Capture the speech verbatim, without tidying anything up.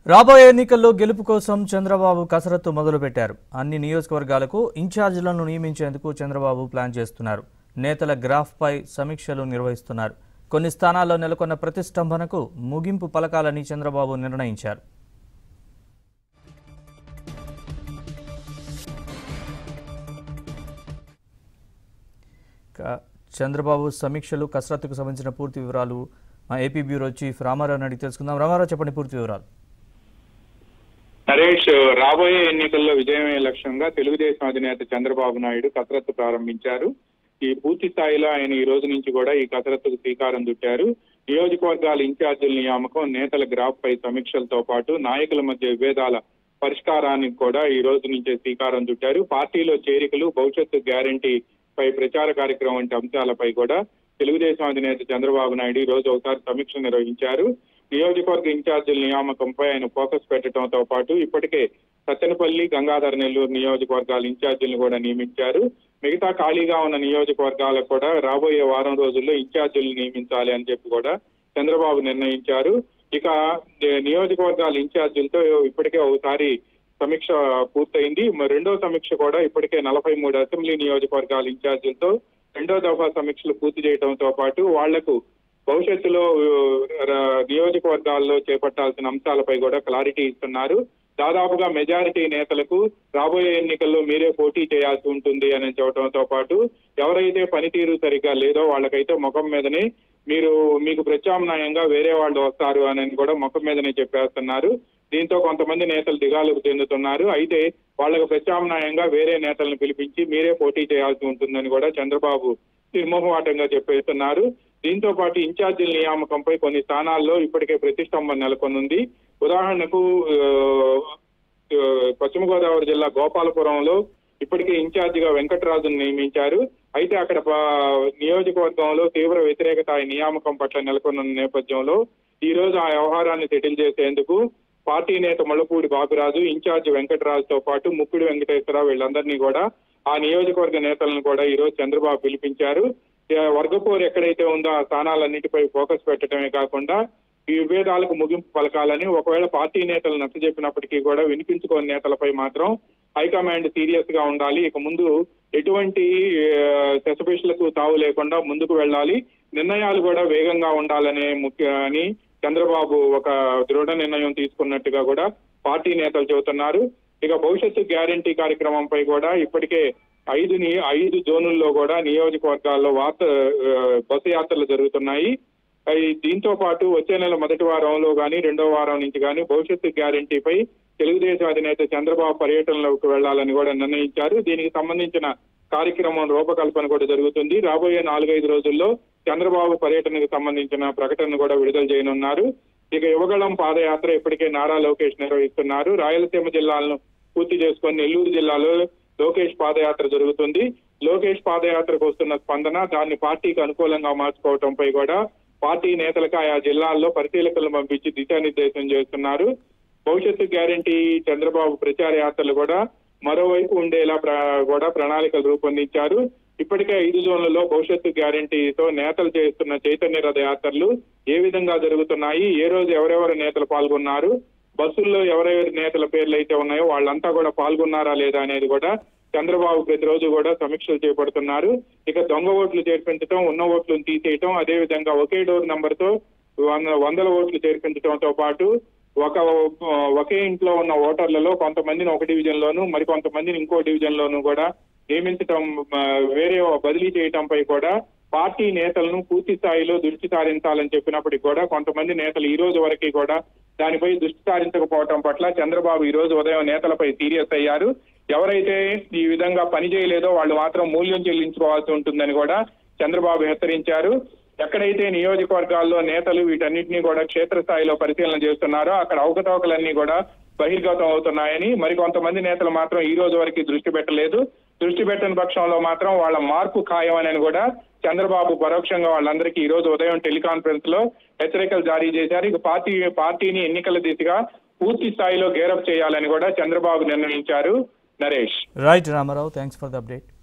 రాబోయే ఎన్నికల్లో గెలుపు కోసం చంద్రబాబు కసరత్తు మొదలుపెట్టారు. అన్ని నియోజకవర్గాలకు ఇన్ఛార్జీలను నియమించేందుకు చంద్రబాబు ప్లాన్ చేస్తున్నారు. నేతల గ్రాఫ్పై సమీక్షలు నిర్వహిస్తున్నారు. కొన్ని స్థానాల్లో నెలకొన్న ప్రతిష్టంభనకు ముగింపు పలకాలని చంద్రబాబు నిర్ణయించారు. చంద్రబాబు సమీక్షలు కసరత్తుకు సంబంధించిన పూర్తి వివరాలు మా ఏపీ బ్యూరో చీఫ్ రామారావు అడిగి తెలుసుకుందాం. రామారావు, చెప్పండి పూర్తి వివరాలు. నరేష్, రాబోయే ఎన్నికల్లో విజయమే లక్ష్యంగా తెలుగుదేశం అధినేత చంద్రబాబు నాయుడు కసరత్తు ప్రారంభించారు. ఈ పూర్తి స్థాయిలో ఆయన ఈ రోజు నుంచి కూడా ఈ కసరత్తుకు శ్రీకారం చుట్టారు. నియోజకవర్గాల ఇన్ఛార్జీల నియామకం, నేతల గ్రాఫ్ పై సమీక్షలతో పాటు నాయకుల మధ్య విభేదాల పరిష్కారానికి కూడా ఈ రోజు నుంచే శ్రీకారం చుట్టారు. పార్టీలో చేరికలు, భవిష్యత్తు గ్యారంటీ పై ప్రచార కార్యక్రమం వంటి అంశాలపై కూడా తెలుగుదేశం అధినేత చంద్రబాబు నాయుడు ఈ రోజు ఒకసారి సమీక్ష నిర్వహించారు. నియోజకవర్గ ఇన్ఛార్జీల నియామకంపై ఆయన ఫోకస్ పెట్టడంతో పాటు ఇప్పటికే సత్తెనపల్లి, గంగాధర నెల్లూరు నియోజకవర్గాల ఇన్ఛార్జీలను కూడా నియమించారు. మిగతా ఖాళీగా ఉన్న నియోజకవర్గాలకు కూడా రాబోయే వారం రోజుల్లో ఇన్ఛార్జీలను నియమించాలి అని చెప్పి కూడా చంద్రబాబు నిర్ణయించారు. ఇక నియోజకవర్గాల ఇన్ఛార్జీలతో ఇప్పటికే ఒకసారి సమీక్ష పూర్తయింది. రెండో సమీక్ష కూడా ఇప్పటికే నలభై మూడు అసెంబ్లీ నియోజకవర్గాల ఇన్ఛార్జీలతో రెండో దఫా సమీక్షలు పూర్తి చేయడంతో పాటు వాళ్లకు భవిష్యత్తులో నియోజకవర్గాల్లో చేపట్టాల్సిన అంశాలపై కూడా క్లారిటీ ఇస్తున్నారు. దాదాపుగా మెజారిటీ నేతలకు రాబోయే ఎన్నికల్లో మీరే పోటీ చేయాల్సి ఉంటుంది అని చెప్పడంతో పాటు ఎవరైతే పనితీరు సరిగ్గా లేదో వాళ్ళకైతే ముఖం మీదనే మీరు మీకు ప్రత్యామ్నాయంగా వేరే వాళ్ళు వస్తారు అని కూడా ముఖం మీదనే చెప్పేస్తున్నారు. దీంతో కొంతమంది నేతలు దిగాలకు చెందుతున్నారు. అయితే వాళ్ళకు ప్రత్యామ్నాయంగా వేరే నేతలను పిలిపించి మీరే పోటీ చేయాల్సి ఉంటుందని కూడా చంద్రబాబు నిర్మోహమాటంగా చెప్పేస్తున్నారు. దీంతో పాటు ఇన్ఛార్జీల నియామకంపై కొన్ని స్థానాల్లో ఇప్పటికే ప్రతిష్టంభన నెలకొనుంది. ఉదాహరణకు పశ్చిమ గోదావరి జిల్లా గోపాలపురంలో ఇప్పటికే ఇన్ఛార్జిగా వెంకటరాజును నియమించారు. అయితే అక్కడ నియోజకవర్గంలో తీవ్ర వ్యతిరేకత ఈ నియామకం పట్ల నెలకొన్న నేపథ్యంలో ఈ రోజు ఆ వ్యవహారాన్ని సెటిల్ చేసేందుకు పార్టీ నేత మల్లపూడి బాబురాజు, ఇన్ఛార్జి వెంకటరాజుతో పాటు ముప్పిడి వెంకటేశ్వరరావు వీళ్ళందరినీ కూడా ఆ నియోజకవర్గ నేతలను కూడా ఈ రోజు చంద్రబాబు పిలిపించారు. వర్గపోరు ఎక్కడైతే ఉందో ఆ స్థానాలన్నిటిపై ఫోకస్ పెట్టడమే కాకుండా ఈ విభేదాలకు ముగింపు పలకాలని, ఒకవేళ పార్టీ నేతలు నచ్చజెప్పినప్పటికీ కూడా వినిపించుకోని నేతలపై మాత్రం హైకమాండ్ సీరియస్ గా ఉండాలి. ఇక ముందు ఎటువంటి సెసపిషలకు తావు లేకుండా ముందుకు వెళ్ళాలి, నిర్ణయాలు కూడా వేగంగా ఉండాలనే ముఖ్య అని చంద్రబాబు ఒక దృఢ నిర్ణయం తీసుకున్నట్టుగా కూడా పార్టీ నేతలు చెబుతున్నారు. ఇక భవిష్యత్తు గ్యారంటీ కార్యక్రమంపై కూడా ఇప్పటికే ఐదు ఐదు జోనుల్లో కూడా నియోజకవర్గాల్లో వార్త బస్సు యాత్రలు జరుగుతున్నాయి. దీంతో పాటు వచ్చే నెల మొదటి వారంలో కానీ రెండో వారం నుంచి కానీ భవిష్యత్తు గ్యారంటీపై తెలుగుదేశం అధినేత చంద్రబాబు పర్యటనలోకి వెళ్లాలని కూడా నిర్ణయించారు. దీనికి సంబంధించిన కార్యక్రమం రూపకల్పన కూడా జరుగుతుంది. రాబోయే నాలుగైదు రోజుల్లో చంద్రబాబు పర్యటనకు సంబంధించిన ప్రకటన కూడా విడుదల చేయనున్నారు. ఇక యువగళం పాదయాత్ర ఇప్పటికే నారా లోకేష్ నిర్వహిస్తున్నారు. రాయలసీమ జిల్లాలను పూర్తి చేసుకుని నెల్లూరు జిల్లాలో లోకేష్ పాదయాత్ర జరుగుతుంది. లోకేష్ పాదయాత్రకు వస్తున్న స్పందన, దాన్ని పార్టీకి అనుకూలంగా మార్చుకోవడంపై కూడా పార్టీ నేతలకు ఆయా జిల్లాల్లో పరిశీలకులను పంపించి దిశానిర్దేశం చేస్తున్నారు. భవిష్యత్తు గ్యారంటీ చంద్రబాబు ప్రచార యాత్రలు కూడా మరోవైపు ఉండేలా కూడా ప్రణాళికలు రూపొందించారు. ఇప్పటికే ఐదు జోన్లలో భవిష్యత్తు గ్యారంటీతో నేతలు చేస్తున్న చైతన్య రథ యాత్రలు ఏ విధంగా జరుగుతున్నాయి, ఏ రోజు ఎవరెవరు నేతలు పాల్గొన్నారు, బస్సుల్లో ఎవరెవరి నేతల పేర్లు అయితే ఉన్నాయో వాళ్ళంతా కూడా పాల్గొన్నారా లేదా అనేది కూడా చంద్రబాబు ప్రతిరోజు కూడా సమీక్షలు చేపడుతున్నారు. ఇక దొంగ ఓట్లు చేర్పించడం, ఉన్న ఓట్లను తీసేయటం, అదేవిధంగా ఒకే డోర్ నంబర్ తో వందల ఓట్లు చేర్పించడంతో పాటు ఒక ఒకే ఇంట్లో ఉన్న ఓటర్లలో కొంతమందిని ఒక డివిజన్ లోను మరి కొంతమందిని ఇంకో డివిజన్ లోను కూడా నియమించడం, వేరే బదిలీ చేయటంపై కూడా పార్టీ నేతలను పూర్తి స్థాయిలో దృష్టి సారించాలని చెప్పినప్పటికీ కూడా కొంతమంది నేతలు ఈ రోజు వరకు కూడా దానిపై దృష్టి సారించకపోవటం పట్ల చంద్రబాబు ఈ రోజు ఉదయం నేతలపై సీరియస్ అయ్యారు. ఎవరైతే ఈ విధంగా పని చేయలేదో వాళ్ళు మాత్రం మూల్యం చెల్లించుకోవాల్సి ఉంటుందని కూడా చంద్రబాబు హెచ్చరించారు. ఎక్కడైతే నియోజకవర్గాల్లో నేతలు వీటన్నిటినీ కూడా క్షేత్రస్థాయిలో పరిశీలన చేస్తున్నారో అక్కడ అవకతవకలన్నీ కూడా బహిర్గతం అవుతున్నాయని, మరికొంతమంది నేతలు మాత్రం ఈ రోజు వరకు దృష్టి పెట్టలేదు. దృష్టి పెట్టని పక్షంలో మాత్రం వాళ్ళ మార్పు ఖాయమని కూడా చంద్రబాబు పరోక్షంగా వాళ్ళందరికీ ఈ రోజు ఉదయం టెలికాన్ఫరెన్స్ లో హెచ్చరికలు జారీ చేశారు. ఇక పార్టీ పార్టీని ఎన్నికల దిశగా పూర్తి స్థాయిలో గేరప్ చేయాలని కూడా చంద్రబాబు నిర్ణయించారు. Naresh. Right Ramarao, thanks for the update.